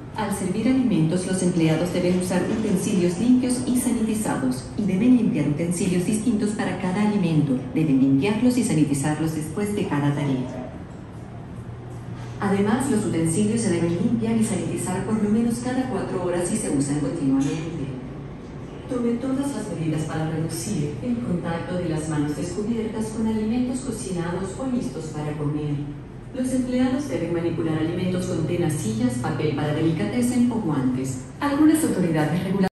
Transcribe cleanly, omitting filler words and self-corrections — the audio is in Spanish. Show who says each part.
Speaker 1: Al servir alimentos, los empleados deben usar utensilios limpios y sanitizados y deben limpiar utensilios distintos para cada alimento. Deben limpiarlos y sanitizarlos después de cada tarea. Además, los utensilios se deben limpiar y sanitizar por lo menos cada 4 horas y se usan continuamente. Tome todas las medidas para reducir el contacto de las manos descubiertas con alimentos cocinados o listos para comer. Los empleados deben manipular alimentos con tenacillas, papel para delicatessen o guantes. Algunas autoridades regulatorias